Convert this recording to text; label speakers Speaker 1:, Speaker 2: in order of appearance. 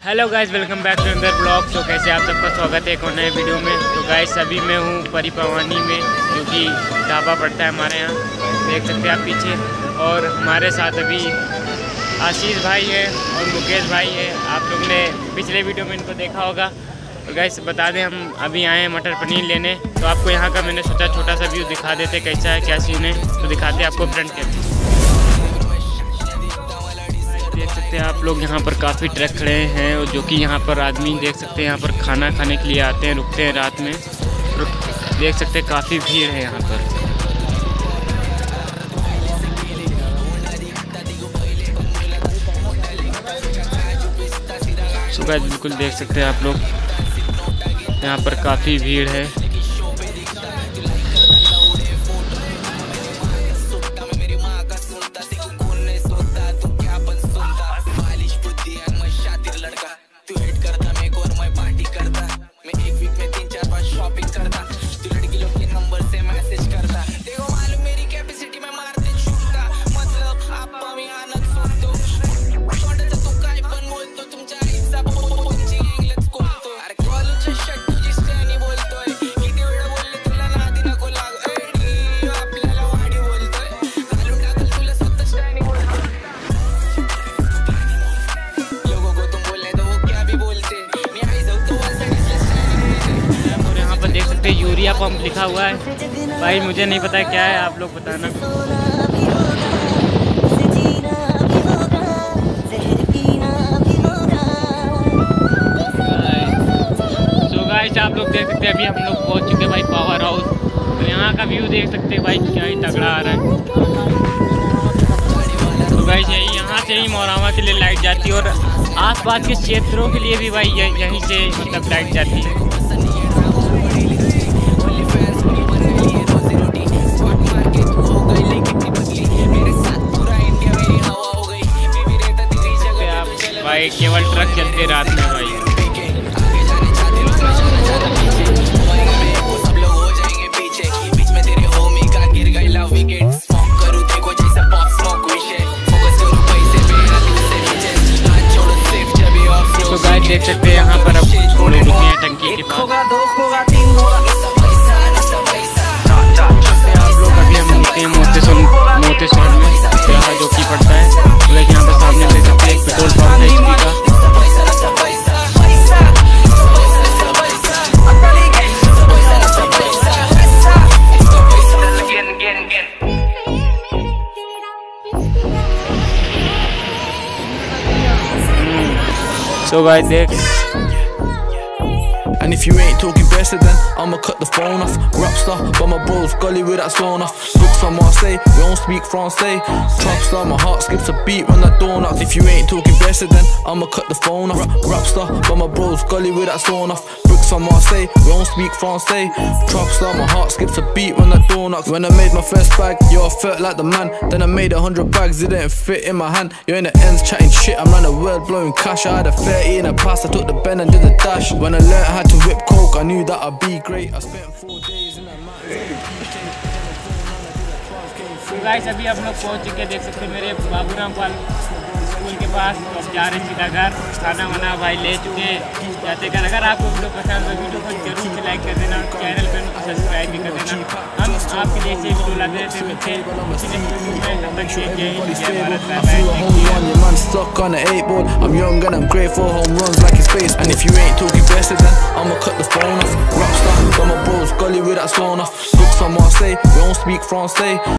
Speaker 1: Hello guys, welcome back to another blog. तो कैसे आप सबका स्वागत है एक और नए वीडियो में। तो गाइस अभी मैं हूँ परिपवानी में, जो कि ढाबा पड़ता है हमारे यहाँ, देख सकते हैं आप पीछे। और हमारे साथ अभी आशीष भाई है और मुकेश भाई है। आप लोग ने पिछले वीडियो में इनको देखा होगा। और गाइस बता दें, हम अभी आए हैं मटर पनीर लेने। तो आपको यहाँ का मैंने सोचा छोटा सा व्यू दिखा देते, कैसा है क्या सीन है। तो दिखाते आपको फ्रंट कैमरे। देख सकते हैं आप लोग यहाँ पर काफ़ी ट्रक खड़े हैं, और जो कि यहाँ पर आदमी देख सकते हैं यहाँ पर खाना खाने के लिए आते हैं, रुकते हैं रात में। देख सकते हैं काफ़ी भीड़ है यहाँ पर। सुबह बिल्कुल देख सकते हैं आप लोग, यहाँ पर काफ़ी भीड़ है। यूरिया पंप लिखा हुआ है भाई, मुझे नहीं पता क्या है, आप लोग बताना। तो गाइस आप लोग देख सकते हैं, अभी हम लोग पहुंच चुके हैं भाई पावर हाउस। तो यहाँ का व्यू देख सकते हैं भाई, क्या ही तगड़ा आ रहा है। तो गाइस यही यहाँ से ही मोरामा के लिए लाइट जाती है, और आसपास के क्षेत्रों के लिए भी भाई यहीं से मतलब लाइट जाती है। भाई केवल ट्रक चलते रात में भाई। तो गाइस देख सकते हैं यहाँ पर अब लोग रुके हैं टंकी के पास। आप लोग अभी हम रुके हैं मोतेश्वर में, यहाँ जो कि पड़ता है। तो यहाँ पर सामने देख सकते हैं एक पेट्रोल पंप है HP का। So guys देख,
Speaker 2: and if you ain't talking better, then I'ma cut the phone off. Rapstar, got my bros gully with that stone off. Books from Marseille, we don't speak Francais. Trapstar, my heart skips a beat when that door knocks. If you ain't talking better, then I'ma cut the phone off. Rapstar, got my bros gully with that stone off. Books from Marseille, we don't speak Francais. Trapstar, my heart skips a beat when that door knocks. When I made my first bag, yo, I felt like the man. Then I made 100 bags, it didn't fit in my hand. You're in the ends chatting shit, I'm around the world blowing cash. I had a 30 in a pass, I took the pen and did the dash. When I learned how to whip coke, I knew that I'd be great. I spent 4 days in that mountain.
Speaker 1: तो guys अभी हम लोग पहुंच चुके, देख सकते हैं मेरे बाबूराम पाल स्कूल के पास। तो अब जा रहे सीधा घर, खाना वाना भाई ले चुके जाते घर। अगर आपको वीडियो पसंद हो वीडियो को जरूर से लाइक कर देना, चैनल पर सब्सक्राइब भी कर देना। हम आपके लिए ऐसे वीडियो लाते रहते हैं।
Speaker 2: Stuck on the 8 ball. I'm young and I'm great for home runs like it's space. And if you ain't talking better, then I'ma cut the phone off. Rapstar, got my bros gully with that stone off. Books from Marseille, we don't speak Francais.